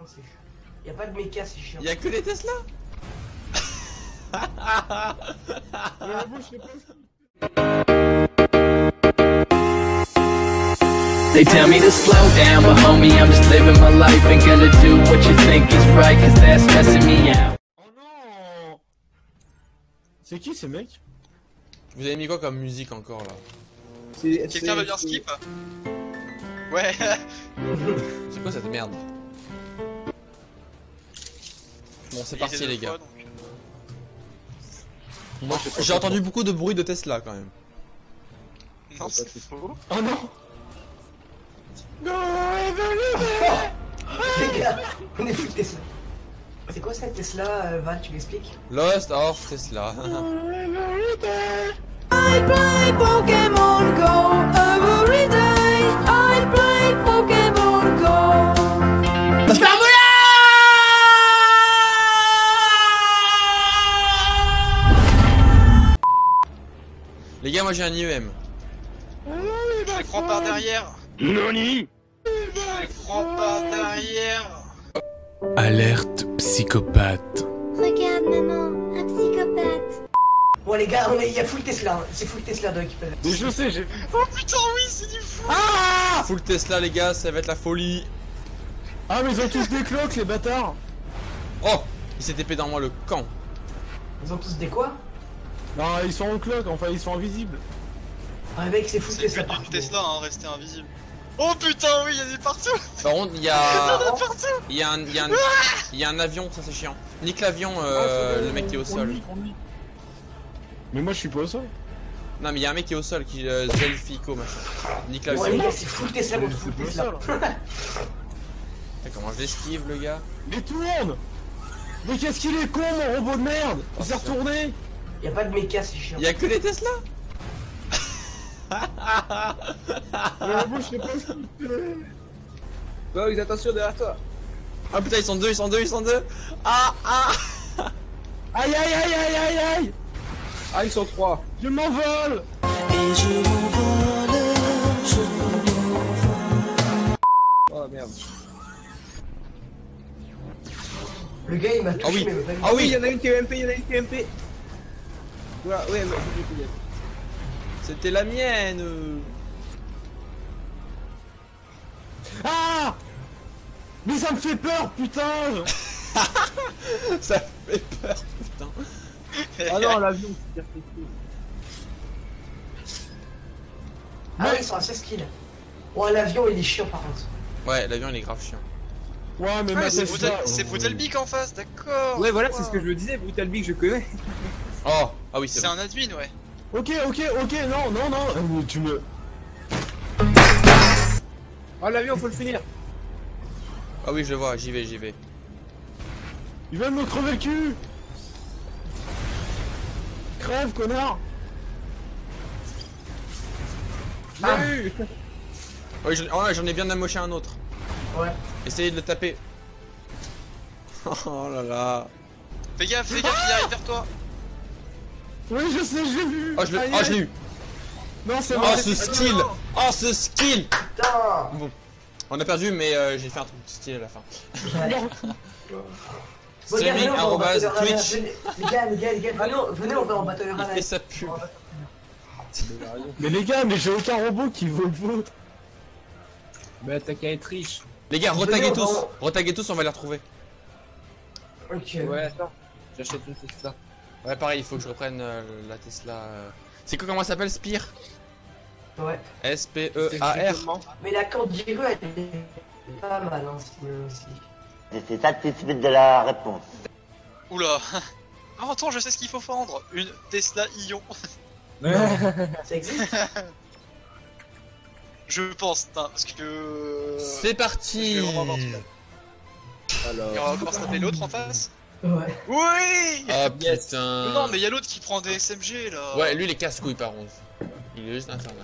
c'est chiant. Y'a pas de méca, c'est chiant. Y'a que les Tesla. They tell me to slow down, but homie, I'm just living my life. Ain't gonna do what you think is right, cause that's stressing me out. Oh non! C'est qui ces mecs? Vous avez mis quoi comme musique encore là? Quelqu'un veut bien skip? Ouais. C'est quoi cette merde? Bon, c'est parti les gars. Moi, j'ai entendu beaucoup de bruit de Tesla quand même. Non, c'est faux. Oh non! Les gars, on est fou de Tesla. C'est quoi cette Tesla, Val, tu m'expliques? Lost of Tesla. I play Pokémon Go every day. I play Pokémon Go. Les gars, moi j'ai un IEM. Je les prends par derrière. Noni! Je les prends par derrière. Alerte psychopathe. Regarde maman, un psychopathe. Bon les gars, y'a full Tesla, hein. C'est full Tesla de récupérer. Mais je sais, j'ai vu. Oh putain, oui, c'est du fou. Ah, full Tesla les gars, ça va être la folie. Ah mais ils ont tous des cloques les bâtards! Oh, il s'est épé dans moi le camp. Ils ont tous des quoi? Non, ils sont en cloque, enfin ils sont invisibles. Ah mec, c'est full C'est Tesla plus partout. d'une Tesla, hein, rester invisible. Oh putain, oui, il y a des partout. Par contre, il y Il y en a... a partout. Il y a un avion, ça c'est chiant. Nique l'avion, le mec qui est au sol. Mais moi je suis pas au sol. Non mais il y a un mec qui est au sol, qui Zelfico machin. Nique l'avion. Ouais les gars, c'est full Tesla contre full C'est pas Tesla. au sol. Comment je l'esquive le gars? Mais tourne! Mais qu'est-ce qu'il est con mon robot de merde! Il s'est retourné! Y'a pas de méca, c'est chiant. Y'a que les Tesla? Mais moi je sais pas ce qu'il fait! Bugs, attention derrière toi. Ah putain, ils sont deux. Ah. Aïe aïe aïe aïe aïe aïe! Ah, ils sont 3. Je m'envole! Oh merde. Le gars il m'a touché, Ah oui. mais vraiment. Ah Oui, il oui, y en a une qui est MP, il y en a une qui est MP. Voilà, ouais, mais c'était la mienne. Ah! Mais ça me fait peur, putain! Ça fait peur, putain. Ah non, l'avion, c'est pire que tout. Ah ouais, ils sont à 16 kills. Ouais, l'avion il est chiant par contre. Ouais, l'avion il est grave chiant. Ouais, mais Ah, ma c'est Tesla... Brutalbic en face, d'accord. Ouais, voilà, c'est ce que je me disais, Brutalbic, je connais. Oh, ah oui, c'est C'est bon. un admin, ouais. Ok, non, tu me... Oh, l'avion, faut le finir. Ah oui, je le vois, j'y vais. Il vient de me crever le cul! Crève, connard! Ah. Ouais, j'en ai bien amoché un autre. Ouais. Essayez de le taper. Oh là là. Fais gaffe, il arrive vers toi. Oui, je sais, j'ai vu! Oh, je l'ai eu. Non, c'est Oh, moi! ce skill. Oh, ce skill. Putain. Bon, on a perdu, mais j'ai fait un truc stylé à la fin. Bon, gars, venez, on va en Streaming Battle Arena. Twitch. Les gars, venez, on va en Battle Il Arena. fait sa pub. Mais les gars, mais j'ai aucun robot qui vaut le vôtre! Bah, t'as qu'à être riche. Les gars, Venez, retaguez on va tous. en- Retaguez tous, on va les retrouver. Ok. Ouais, attends. J'achète une Tesla. Ouais, pareil, il faut que je reprenne la Tesla. C'est quoi, comment ça s'appelle, Spire? Ouais. S-P-E-A-R. Mais la corde Jiru, elle est pas mal, hein, aussi. J'étais satisfait de la réponse. Oula. Oh, attends, je sais ce qu'il faut vendre. Une Tesla Ion. Ça existe? Je pense, hein, parce que... C'est parti. Je vais vraiment avoir du mal. Alors. Et on va encore se taper l'autre en face. Ouais. Oui. Oh Yes. putain. Non, mais il y a l'autre qui prend des SMG là. Ouais, lui il est casse-couille par contre. Il est juste infernal.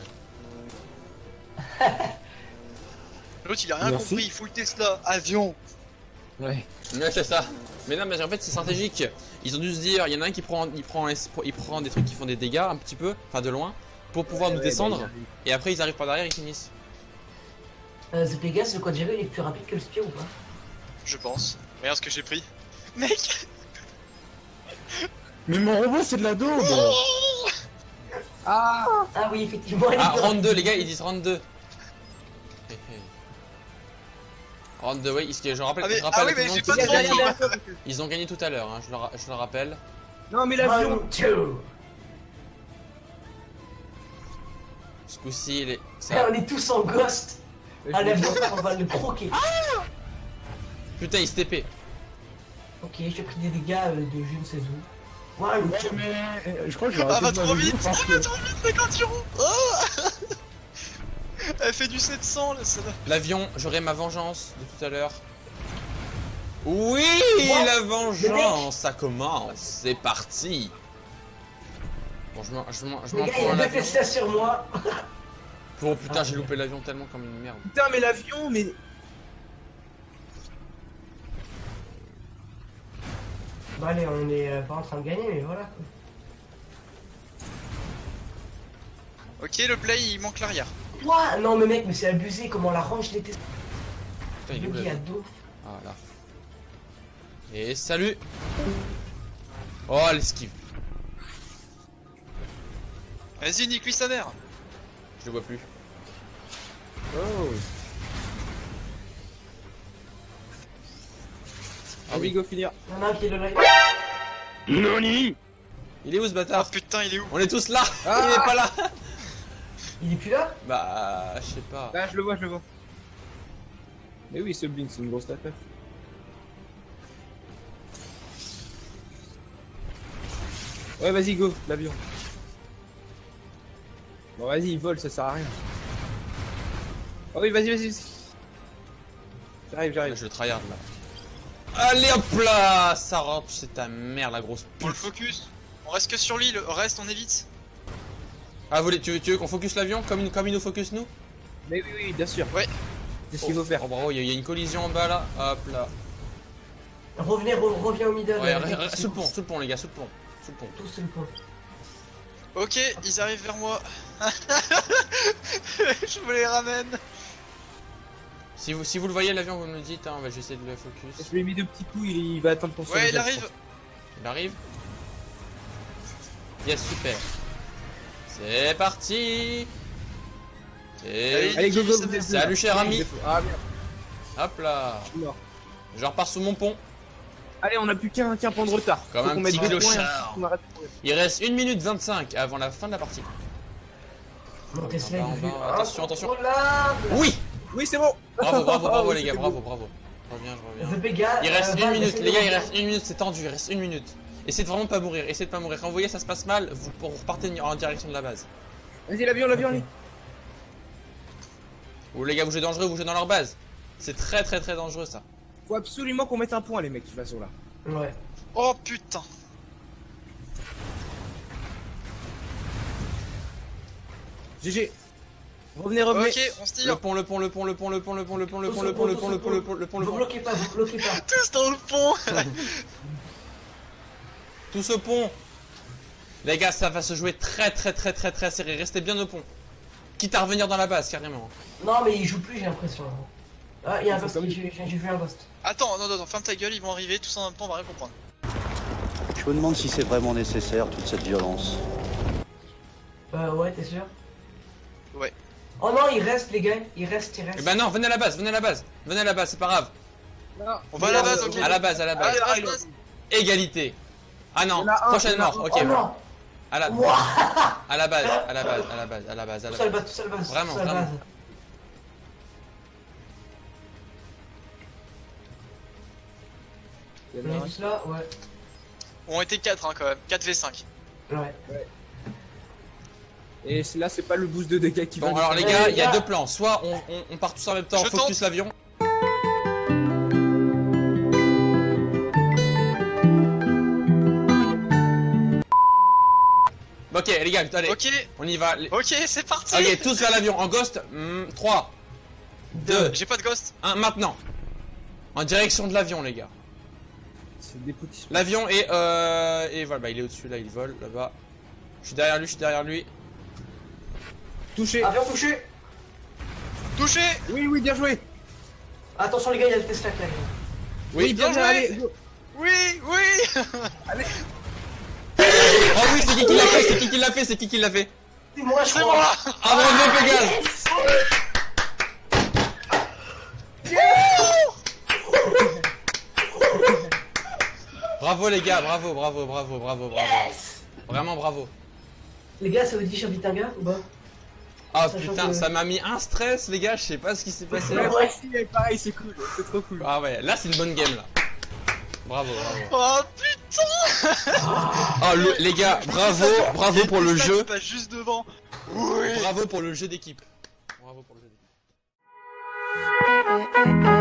L'autre il a rien Merci. compris, full Tesla, avion. Ouais. Ouais, c'est ça. Mais non, mais en fait c'est stratégique. Ils ont dû se dire, il y en a un qui prend des trucs qui font des dégâts un petit peu, enfin de loin, pour pouvoir nous descendre. Et après ils arrivent par derrière, ils finissent. The Pegas, le quad Jiru, il est plus rapide que le Spire ou pas? Je pense. Regarde ce que j'ai pris. Mec. Mais mon robot c'est de la daube. Ah oui, effectivement. Ah, round 2, les gars, ils disent round 2. Round 2, oui, je rappelle, Ah, je rappelle oui, à tout le mais monde j'ai qu'ils pas ont gagné. de Ils ont gagné tout à l'heure, hein, je le rappelle. Non, mais l'avion. Round 2. Ce coup-ci, il est. Eh, on est tous en ghost. Ah, l'avion, on va le croquer. Putain, il se TP. Ok, j'ai pris des dégâts de je ne sais où. Ouais, Ouais, mais je crois que j'ai Ah, arrêté va de trop naviguer vite. parce Elle que- va trop vite, mais quand tu roules. Oh. Elle fait du 700 là, ça va. L'avion, j'aurai ma vengeance de tout à l'heure. Oui, What? la vengeance, ça commence, c'est parti. Bon, je m'en Les gars, il y prends a un deux avion. Tesla sur moi. Oh putain, j'ai loupé l'avion tellement comme une merde. Putain, mais l'avion, mais. Bon, allez, on est pas en train de gagner, mais voilà. Ok, le play il manque l'arrière. Quoi? Non, mais mec, mais c'est abusé comment on la range les Tesla. Putain, il est où, Le gars, l'avion? dos. Ah là. Et salut. Oh, l'esquive. Vas-y, nique-lui sa mère. Je le vois plus. Oh. Ah oui. go finir. Il y en a un qui est le live. Il est où ce Oh bâtard? putain, il est où? On est tous là. Ah. Il est pas là. Il est plus là? Bah, je sais pas. Là, je le vois, je le vois. Mais oui, ce Blink, c'est une grosse tapette. Ouais, vas-y, go, l'avion. Bon, vas-y, il vole, ça sert à rien. Oh oui, vas-y, vas-y. J'arrive, j'arrive. Je le tryhard là. Allez hop là. Ça rentre, c'est ta mère la grosse On le pute. focus. On reste que sur lui, le reste on évite. Ah, tu veux qu'on focus l'avion comme il nous focus nous? Mais oui, oui, bien sûr. Ouais. C'est ce qu'il faut faire. Oh bravo, il y a une collision en bas là. Hop là. Revenez, reviens au middle. Ouais, avec sous le pont les gars, sous le pont. Sous le pont. Tous sur le pont. Ok, ils arrivent vers moi. Je me les ramène. Si vous le voyez l'avion, vous me le dites, hein, je vais essayer de le focus. Je lui ai mis deux petits coups, il va attendre ton Ouais, il arrive. Il arrive. Yes, super. C'est parti. Et Allez, go, go, Salut, vous êtes salut, deux, cher là. ami. Ah merde, hop là. je suis mort. Je repars sous mon pont. Allez, on a plus qu'un point de retard. Comme Faut un qu'on petit mette 2 points et clochard. ensuite on arrête de courir. Il reste 1 minute 25 avant la fin de la partie. Mon Tesla, En bas, il en est bas, attention, attention. Incontrôlable. Oui. Oui, c'est bon. Bravo, bravo, bravo Oui, les gars, c'était bravo, bon. bravo. Je reviens. The Bega, Il reste Val, 1 minute, essayez les de gars, il revenir. reste 1 minute, c'est tendu, il reste 1 minute. Essayez de vraiment pas mourir, essayez de pas mourir. Quand vous voyez ça se passe mal, vous repartez en direction de la base. Vas-y, l'avion, l'avion, Ok. allez. Ou les gars, vous jouez dangereux, vous jouez dans leur base. C'est très dangereux ça. Faut absolument qu'on mette un point, les mecs, de toute façon là. Ouais. Oh putain. GG. Revenez, revenez. Ok, on se Le tire. pont. Vous bloquez pas, vous bloquez pas. Tous dans le pont. Tout ce pont. Les gars, ça va se jouer très serré. Restez bien au pont. Quitte à revenir dans la base, carrément. Non, mais il joue plus, j'ai l'impression. Ah, il y a un ghost, Comme- j'ai vu un ghost. Attends, non, ferme ta gueule, ils vont arriver, tous en même temps, on va rien comprendre. Je me demande si c'est vraiment nécessaire, toute cette violence. Ouais, t'es sûr? Ouais. Oh non, il reste, les gars, il reste. Eh ben non, venez à la base, c'est pas grave. On va à la base, ok. À la base. Allez, base. Égalité. Ah non, Il y en a un, prochaine il y en a mort, un. ok. Oh non! À la Wouah! base. Tout seul base, tout seul base. Vraiment, tout seul vraiment. base. Il y On en a est un. tous là? Ouais. On était 4 hein, quand même, 4v5. Ouais. Et là, c'est pas le boost de dégâts qui va. Bon nous alors faire- les gars, il y a deux plans. Soit on part tous en même temps, on Je focus tente. l'avion. Ok les gars, allez, Ok, on y va. ok, c'est parti. Ok, tous vers l'avion, en ghost. 3, 2, J'ai pas de ghost. 1, maintenant. En direction de l'avion les gars. C'est des petits. L'avion et voilà, bah, il est au-dessus là, il vole là-bas. Je suis derrière lui. Touché. Avion touché! Touché. Oui, oui, bien joué. Attention les gars, il y a le Tesla qui arrive. Oui, bien joué. allez, go. Oui, oui. Oh oui, c'est qui l'a fait, c'est qui l'a fait, c'est qui l'a fait. C'est moi, je C'est crois. moi. Ah bravo Pégase. Bravo les gars, bravo. Vraiment bravo. Les gars, ça vous dit que je suis un Vitaga ou pas? Ah Sachant putain, que- ça m'a mis un stress les gars, je sais pas ce qui s'est passé. Ouais, moi aussi, mais pareil, c'est cool, c'est trop cool. Ah ouais, là c'est une bonne game là. Bravo. Oh putain. Ah les gars, bravo pour le jeu. Pas juste devant. Oui. Bravo pour le jeu d'équipe. Bravo pour le jeu d'équipe.